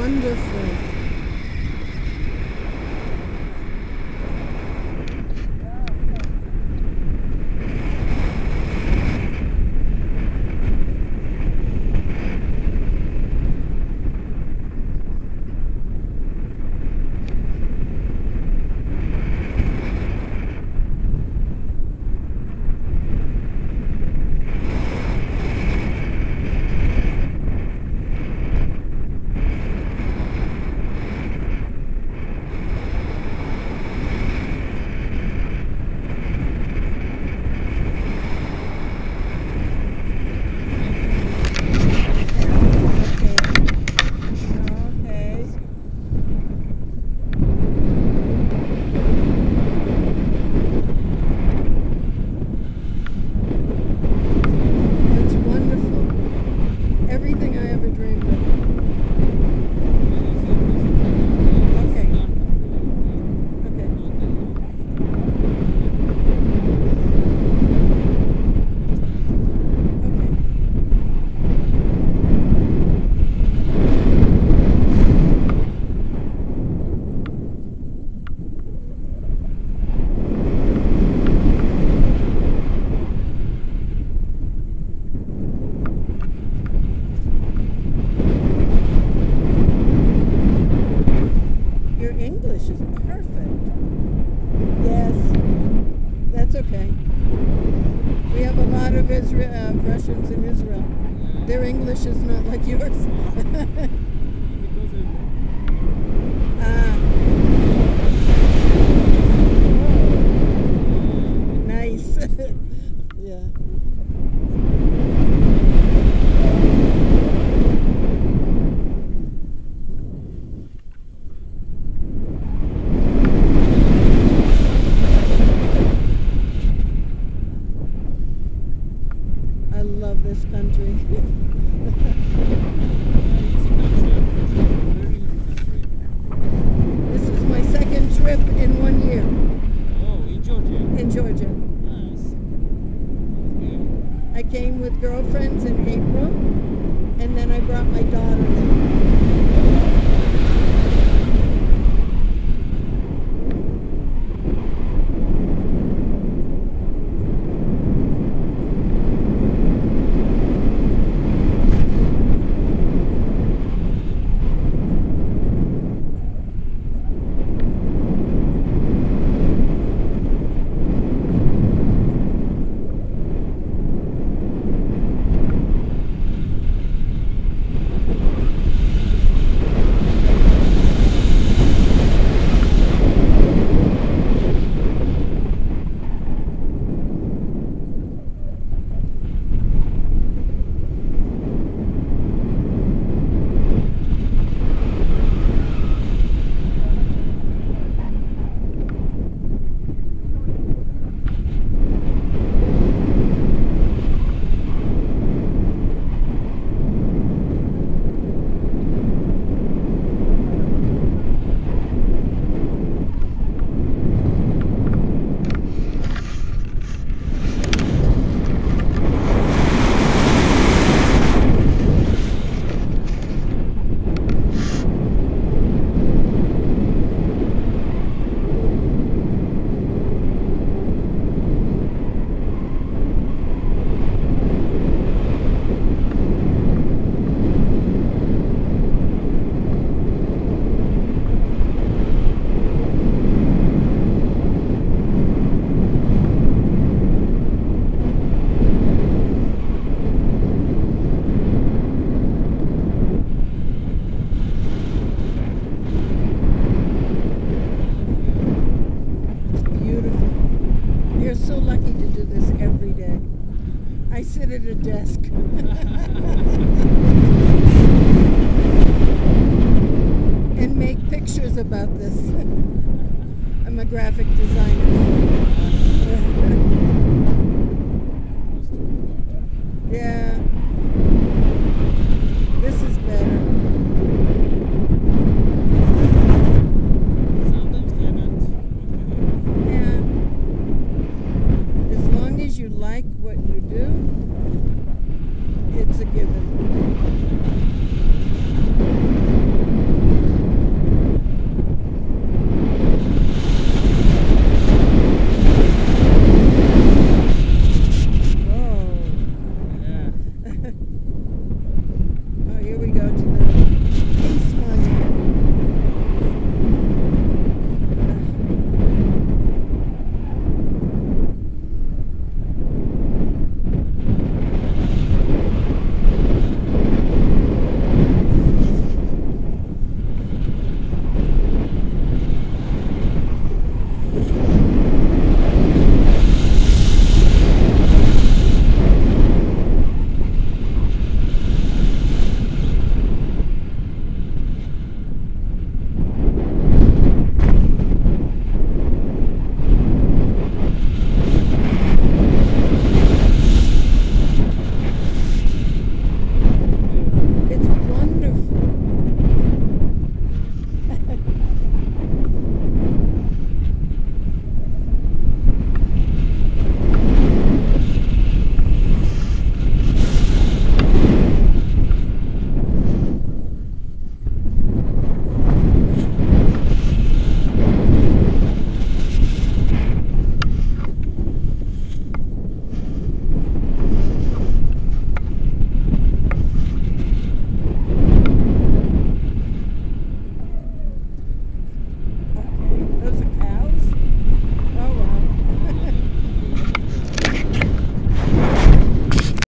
wonderful. Everything I ever dreamed of. Okay. Okay. Your English is perfect. Yes, that's okay. We have a lot of Russians in Israel. Their English is not like yours. Nice. Yeah. I love this country. This is my second trip in 1 year. Oh, in Georgia? In Georgia. Nice. I came with girlfriends in April, and then I brought my daughter in. You're so lucky to do this every day. I sit at a desk. And make pictures about this. I'm a graphic designer.